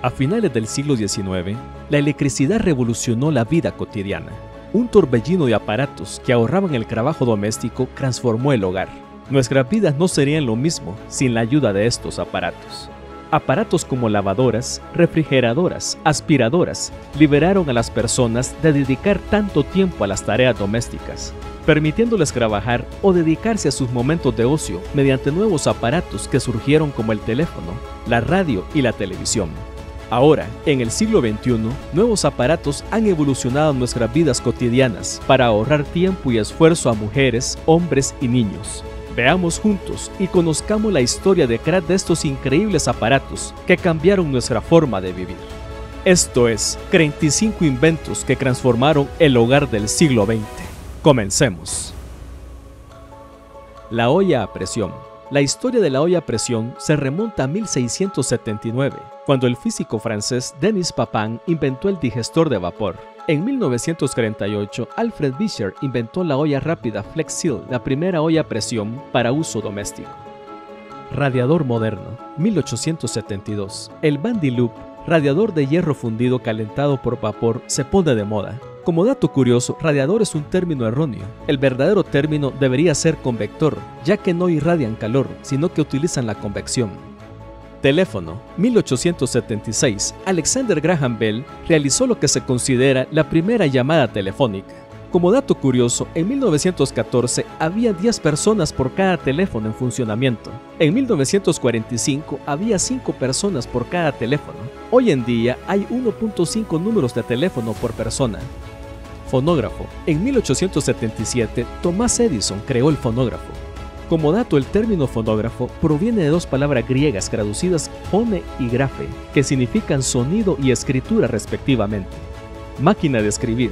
A finales del siglo XIX, la electricidad revolucionó la vida cotidiana. Un torbellino de aparatos que ahorraban el trabajo doméstico transformó el hogar. Nuestras vidas no serían lo mismo sin la ayuda de estos aparatos. Aparatos como lavadoras, refrigeradoras, aspiradoras, liberaron a las personas de dedicar tanto tiempo a las tareas domésticas, permitiéndoles trabajar o dedicarse a sus momentos de ocio mediante nuevos aparatos que surgieron como el teléfono, la radio y la televisión. Ahora, en el siglo XXI, nuevos aparatos han evolucionado en nuestras vidas cotidianas para ahorrar tiempo y esfuerzo a mujeres, hombres y niños. Veamos juntos y conozcamos la historia detrás de estos increíbles aparatos que cambiaron nuestra forma de vivir. Esto es 35 inventos que transformaron el hogar del siglo XX. Comencemos. La olla a presión. La historia de la olla a presión se remonta a 1679, cuando el físico francés Denis Papin inventó el digestor de vapor. En 1938, Alfred Beecher inventó la olla rápida Flex Seal, la primera olla a presión para uso doméstico. Radiador moderno, 1872. El Bandy Loop, radiador de hierro fundido calentado por vapor, se pone de moda. Como dato curioso, radiador es un término erróneo. El verdadero término debería ser convector, ya que no irradian calor, sino que utilizan la convección. Teléfono, 1876. Alexander Graham Bell realizó lo que se considera la primera llamada telefónica. Como dato curioso, en 1914 había 10 personas por cada teléfono en funcionamiento. En 1945 había 5 personas por cada teléfono. Hoy en día hay 1.5 números de teléfono por persona. Fonógrafo. En 1877, Thomas Edison creó el fonógrafo. Como dato, el término fonógrafo proviene de dos palabras griegas traducidas phone y graphe, que significan sonido y escritura respectivamente. Máquina de escribir,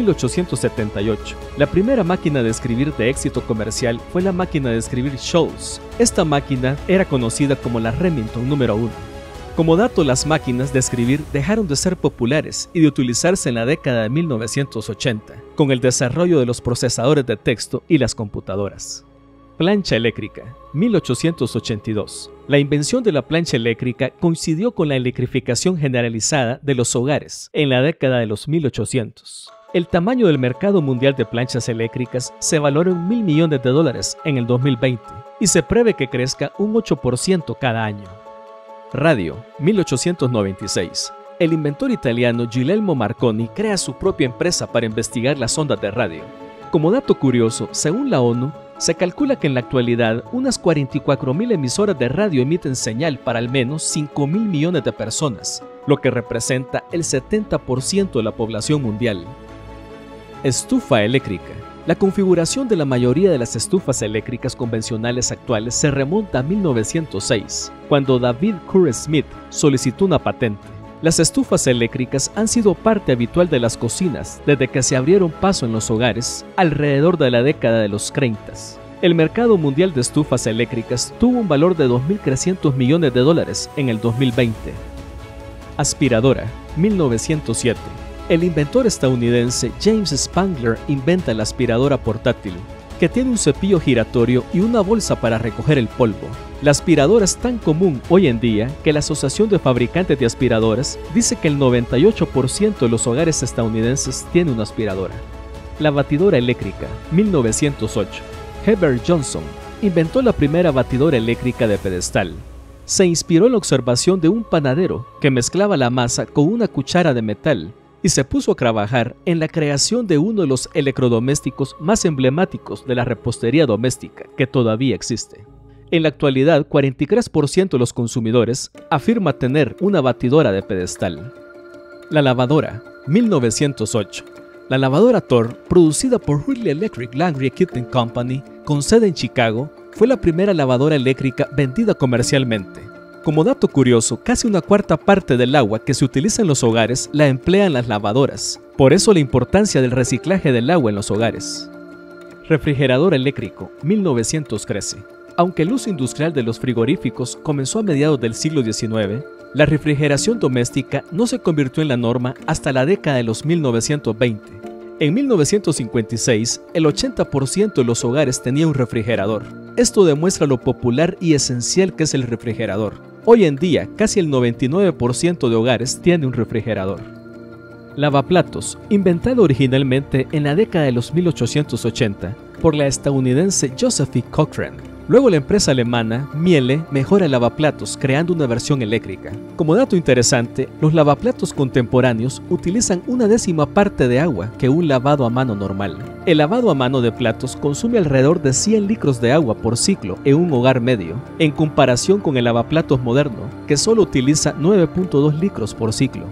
1878. La primera máquina de escribir de éxito comercial fue la máquina de escribir Shoals. Esta máquina era conocida como la Remington número 1. Como dato, las máquinas de escribir dejaron de ser populares y de utilizarse en la década de 1980, con el desarrollo de los procesadores de texto y las computadoras. Plancha eléctrica, 1882. La invención de la plancha eléctrica coincidió con la electrificación generalizada de los hogares en la década de los 1800. El tamaño del mercado mundial de planchas eléctricas se valora en $1.000 millones en el 2020 y se prevé que crezca un 8% cada año. Radio, 1896. El inventor italiano Guglielmo Marconi crea su propia empresa para investigar las ondas de radio. Como dato curioso, según la ONU, se calcula que en la actualidad unas 44.000 emisoras de radio emiten señal para al menos 5.000 millones de personas, lo que representa el 70% de la población mundial. Estufa eléctrica. La configuración de la mayoría de las estufas eléctricas convencionales actuales se remonta a 1906, cuando David Curry Smith solicitó una patente. Las estufas eléctricas han sido parte habitual de las cocinas desde que se abrieron paso en los hogares alrededor de la década de los 30. El mercado mundial de estufas eléctricas tuvo un valor de $2.300 millones en el 2020. Aspiradora, 1907. El inventor estadounidense James Spangler inventa la aspiradora portátil, que tiene un cepillo giratorio y una bolsa para recoger el polvo. La aspiradora es tan común hoy en día que la Asociación de Fabricantes de Aspiradoras dice que el 98% de los hogares estadounidenses tiene una aspiradora. La batidora eléctrica, 1908. Heber Johnson inventó la primera batidora eléctrica de pedestal. Se inspiró en la observación de un panadero que mezclaba la masa con una cuchara de metal y se puso a trabajar en la creación de uno de los electrodomésticos más emblemáticos de la repostería doméstica que todavía existe. En la actualidad, 43% de los consumidores afirma tener una batidora de pedestal. La lavadora, 1908. La lavadora Thor, producida por Ridley Electric Laundry Equipment Company, con sede en Chicago, fue la primera lavadora eléctrica vendida comercialmente. Como dato curioso, casi una cuarta parte del agua que se utiliza en los hogares la emplean las lavadoras. Por eso la importancia del reciclaje del agua en los hogares. Refrigerador eléctrico, 1913. Aunque el uso industrial de los frigoríficos comenzó a mediados del siglo XIX, la refrigeración doméstica no se convirtió en la norma hasta la década de los 1920. En 1956, el 80% de los hogares tenía un refrigerador. Esto demuestra lo popular y esencial que es el refrigerador. Hoy en día, casi el 99% de hogares tiene un refrigerador. Lavaplatos, inventado originalmente en la década de los 1880 por la estadounidense Josephine Cochrane. Luego la empresa alemana Miele mejora el lavaplatos creando una versión eléctrica. Como dato interesante, los lavaplatos contemporáneos utilizan 1/10 parte de agua que un lavado a mano normal. El lavado a mano de platos consume alrededor de 100 litros de agua por ciclo en un hogar medio, en comparación con el lavaplatos moderno, que solo utiliza 9.2 litros por ciclo.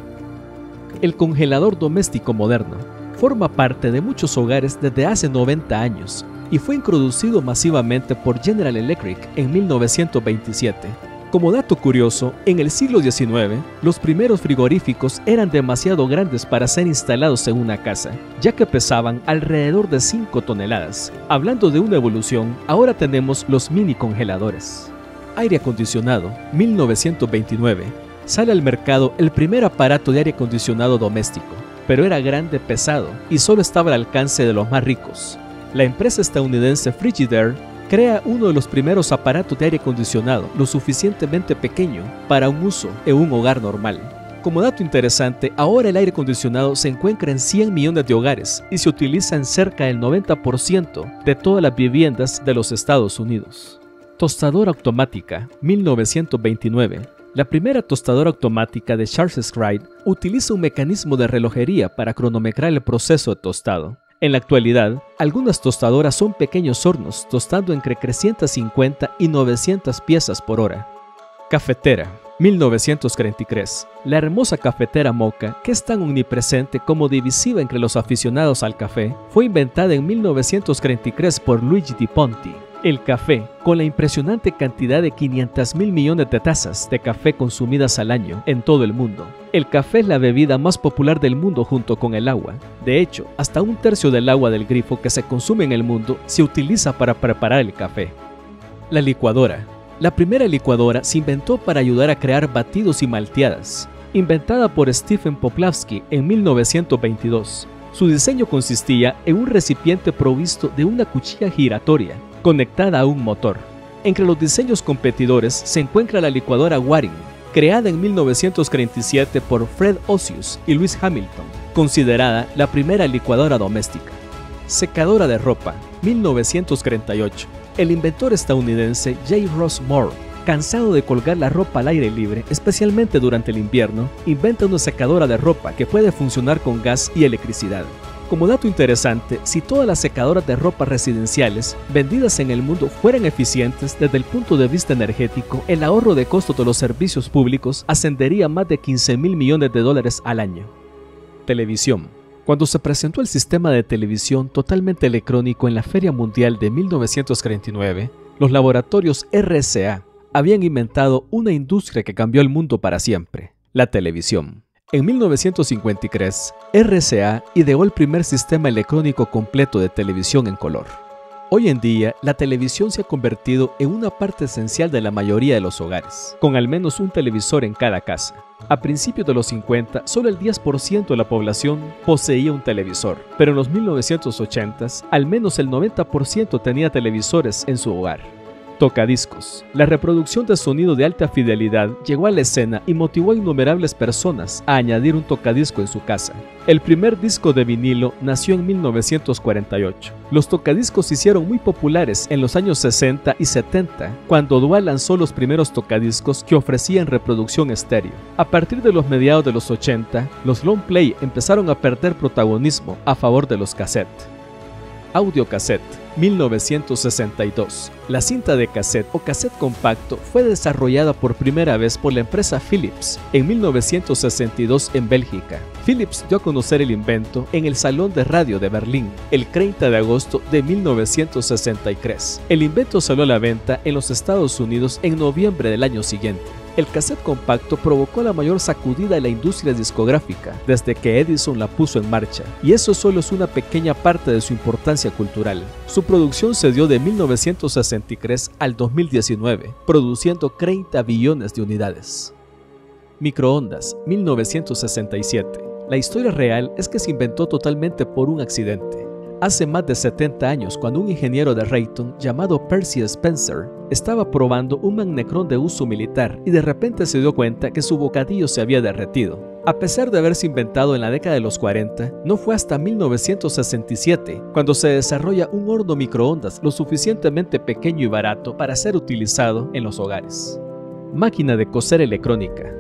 El congelador doméstico moderno forma parte de muchos hogares desde hace 90 años y fue introducido masivamente por General Electric en 1927. Como dato curioso, en el siglo XIX, los primeros frigoríficos eran demasiado grandes para ser instalados en una casa, ya que pesaban alrededor de 5 toneladas. Hablando de una evolución, ahora tenemos los mini congeladores. Aire acondicionado, 1929. Sale al mercado el primer aparato de aire acondicionado doméstico, pero era grande, pesado y solo estaba al alcance de los más ricos. La empresa estadounidense Frigidaire crea uno de los primeros aparatos de aire acondicionado lo suficientemente pequeño para un uso en un hogar normal. Como dato interesante, ahora el aire acondicionado se encuentra en 100 millones de hogares y se utiliza en cerca del 90% de todas las viviendas de los Estados Unidos. Tostadora automática, 1929. La primera tostadora automática de Charles Wright utiliza un mecanismo de relojería para cronometrar el proceso de tostado. En la actualidad, algunas tostadoras son pequeños hornos tostando entre 350 y 900 piezas por hora. Cafetera, 1943. La hermosa cafetera Moka, que es tan omnipresente como divisiva entre los aficionados al café, fue inventada en 1943 por Luigi Di Ponti. El café, con la impresionante cantidad de 500.000 millones de tazas de café consumidas al año en todo el mundo. El café es la bebida más popular del mundo junto con el agua. De hecho, hasta 1/3 del agua del grifo que se consume en el mundo se utiliza para preparar el café. La licuadora. La primera licuadora se inventó para ayudar a crear batidos y malteadas. Inventada por Stephen Poplavsky en 1922. Su diseño consistía en un recipiente provisto de una cuchilla giratoria conectada a un motor. Entre los diseños competidores se encuentra la licuadora Waring, creada en 1937 por Fred Osius y Lewis Hamilton, considerada la primera licuadora doméstica. Secadora de ropa, 1938. El inventor estadounidense J. Ross Moore, cansado de colgar la ropa al aire libre, especialmente durante el invierno, inventa una secadora de ropa que puede funcionar con gas y electricidad. Como dato interesante, si todas las secadoras de ropa residenciales vendidas en el mundo fueran eficientes desde el punto de vista energético, el ahorro de costos de los servicios públicos ascendería a más de 15.000 millones de dólares al año. Televisión. Cuando se presentó el sistema de televisión totalmente electrónico en la Feria Mundial de 1939, los laboratorios RCA habían inventado una industria que cambió el mundo para siempre: la televisión. En 1953, RCA ideó el primer sistema electrónico completo de televisión en color. Hoy en día, la televisión se ha convertido en una parte esencial de la mayoría de los hogares, con al menos un televisor en cada casa. A principios de los 50, solo el 10% de la población poseía un televisor, pero en los 1980s, al menos el 90% tenía televisores en su hogar. Tocadiscos. La reproducción de sonido de alta fidelidad llegó a la escena y motivó a innumerables personas a añadir un tocadisco en su casa. El primer disco de vinilo nació en 1948. Los tocadiscos se hicieron muy populares en los años 60 y 70, cuando Dual lanzó los primeros tocadiscos que ofrecían reproducción estéreo. A partir de los mediados de los 80, los long play empezaron a perder protagonismo a favor de los cassettes. Audiocassette, 1962. La cinta de cassette o cassette compacto fue desarrollada por primera vez por la empresa Philips en 1962 en Bélgica. Philips dio a conocer el invento en el Salón de Radio de Berlín el 30 de agosto de 1963. El invento salió a la venta en los Estados Unidos en noviembre del año siguiente. El cassette compacto provocó la mayor sacudida de la industria discográfica desde que Edison la puso en marcha, y eso solo es una pequeña parte de su importancia cultural. Su producción se dio de 1963 al 2019, produciendo 30 billones de unidades. Microondas, 1967. La historia real es que se inventó totalmente por un accidente. Hace más de 70 años, cuando un ingeniero de Rayton llamado Percy Spencer estaba probando un magnecrón de uso militar y de repente se dio cuenta que su bocadillo se había derretido. A pesar de haberse inventado en la década de los 40, no fue hasta 1967 cuando se desarrolla un horno microondas lo suficientemente pequeño y barato para ser utilizado en los hogares. Máquina de coser electrónica,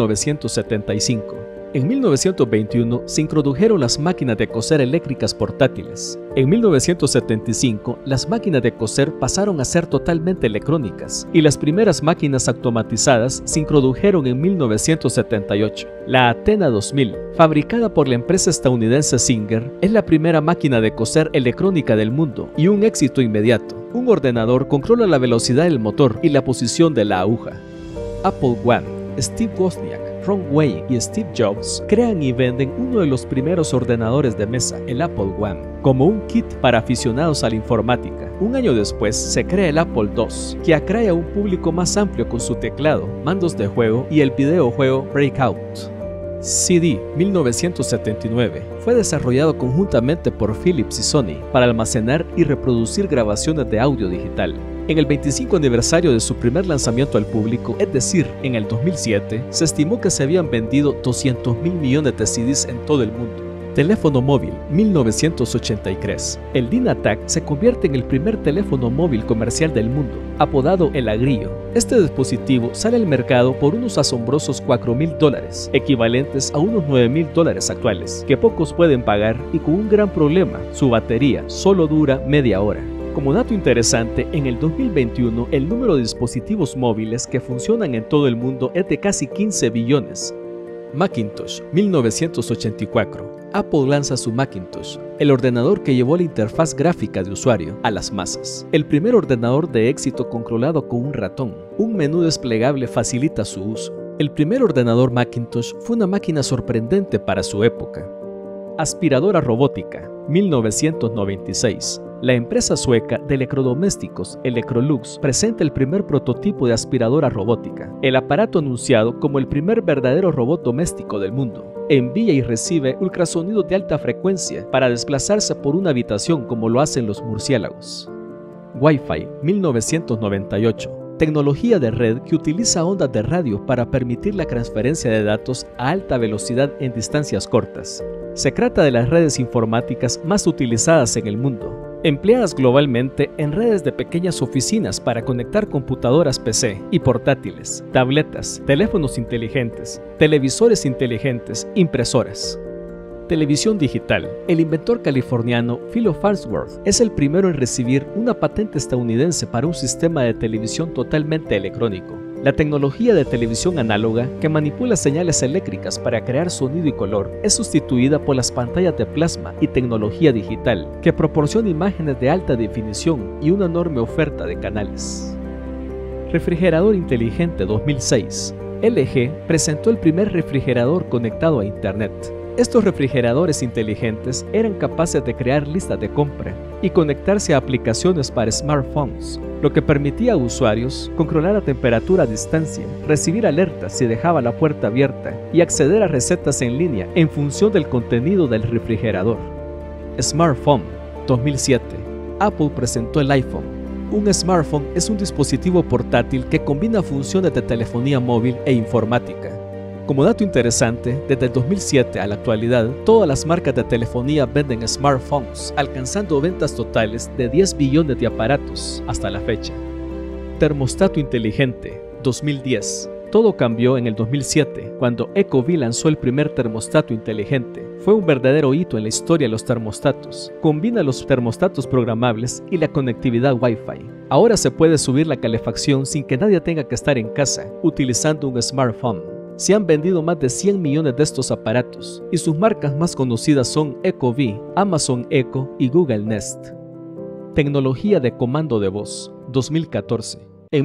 1975. En 1921 se introdujeron las máquinas de coser eléctricas portátiles. En 1975, las máquinas de coser pasaron a ser totalmente electrónicas y las primeras máquinas automatizadas se introdujeron en 1978. La Athena 2000, fabricada por la empresa estadounidense Singer, es la primera máquina de coser electrónica del mundo y un éxito inmediato. Un ordenador controla la velocidad del motor y la posición de la aguja. Apple One. Steve Wozniak, Ron Wayne y Steve Jobs crean y venden uno de los primeros ordenadores de mesa, el Apple One, como un kit para aficionados a la informática. Un año después se crea el Apple II, que atrae a un público más amplio con su teclado, mandos de juego y el videojuego Breakout. CD 1979 fue desarrollado conjuntamente por Philips y Sony para almacenar y reproducir grabaciones de audio digital. En el 25 aniversario de su primer lanzamiento al público, es decir, en el 2007, se estimó que se habían vendido 200.000 millones de CDs en todo el mundo. Teléfono móvil, 1983. El DynaTAC se convierte en el primer teléfono móvil comercial del mundo, apodado El Agrillo. Este dispositivo sale al mercado por unos asombrosos $4.000, equivalentes a unos $9.000 actuales, que pocos pueden pagar y con un gran problema, su batería solo dura media hora. Como dato interesante, en el 2021 el número de dispositivos móviles que funcionan en todo el mundo es de casi 15 billones. Macintosh, 1984. Apple lanza su Macintosh, el ordenador que llevó la interfaz gráfica de usuario a las masas. El primer ordenador de éxito controlado con un ratón. Un menú desplegable facilita su uso. El primer ordenador Macintosh fue una máquina sorprendente para su época. Aspiradora robótica, 1996. La empresa sueca de electrodomésticos Electrolux presenta el primer prototipo de aspiradora robótica, el aparato anunciado como el primer verdadero robot doméstico del mundo. Envía y recibe ultrasonidos de alta frecuencia para desplazarse por una habitación como lo hacen los murciélagos. Wi-Fi, 1998. Tecnología de red que utiliza ondas de radio para permitir la transferencia de datos a alta velocidad en distancias cortas. Se trata de las redes informáticas más utilizadas en el mundo, empleadas globalmente en redes de pequeñas oficinas para conectar computadoras PC y portátiles, tabletas, teléfonos inteligentes, televisores inteligentes, impresoras. Televisión digital. El inventor californiano Philo Farnsworth es el primero en recibir una patente estadounidense para un sistema de televisión totalmente electrónico. La tecnología de televisión análoga, que manipula señales eléctricas para crear sonido y color, es sustituida por las pantallas de plasma y tecnología digital, que proporciona imágenes de alta definición y una enorme oferta de canales. Refrigerador inteligente 2006. LG presentó el primer refrigerador conectado a Internet. Estos refrigeradores inteligentes eran capaces de crear listas de compra y conectarse a aplicaciones para smartphones, lo que permitía a usuarios controlar la temperatura a distancia, recibir alertas si dejaba la puerta abierta y acceder a recetas en línea en función del contenido del refrigerador. Smartphone 2007. Apple presentó el iPhone. Un smartphone es un dispositivo portátil que combina funciones de telefonía móvil e informática. Como dato interesante, desde el 2007 a la actualidad, todas las marcas de telefonía venden smartphones, alcanzando ventas totales de 10 billones de aparatos hasta la fecha. Termostato inteligente, 2010. Todo cambió en el 2007, cuando Ecobee lanzó el primer termostato inteligente. Fue un verdadero hito en la historia de los termostatos. Combina los termostatos programables y la conectividad Wi-Fi. Ahora se puede subir la calefacción sin que nadie tenga que estar en casa, utilizando un smartphone. Se han vendido más de 100 millones de estos aparatos y sus marcas más conocidas son Ecobee, Amazon Echo y Google Nest. Tecnología de comando de voz, 2014. En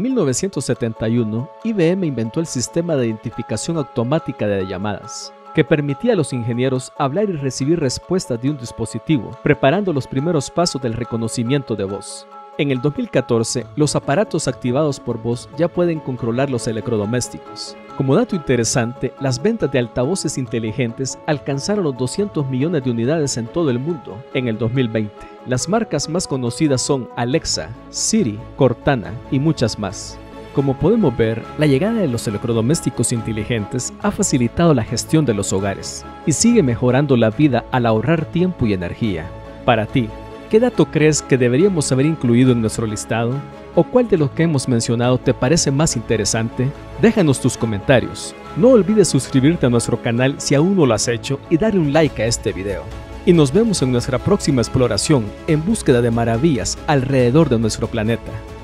1971, IBM inventó el sistema de identificación automática de llamadas, que permitía a los ingenieros hablar y recibir respuestas de un dispositivo, preparando los primeros pasos del reconocimiento de voz. En el 2014, los aparatos activados por voz ya pueden controlar los electrodomésticos. Como dato interesante, las ventas de altavoces inteligentes alcanzaron los 200 millones de unidades en todo el mundo en el 2020. Las marcas más conocidas son Alexa, Siri, Cortana y muchas más. Como podemos ver, la llegada de los electrodomésticos inteligentes ha facilitado la gestión de los hogares y sigue mejorando la vida al ahorrar tiempo y energía. Para ti, ¿qué dato crees que deberíamos haber incluido en nuestro listado? ¿O cuál de los que hemos mencionado te parece más interesante? Déjanos tus comentarios. No olvides suscribirte a nuestro canal si aún no lo has hecho y darle un like a este video. Y nos vemos en nuestra próxima exploración en búsqueda de maravillas alrededor de nuestro planeta.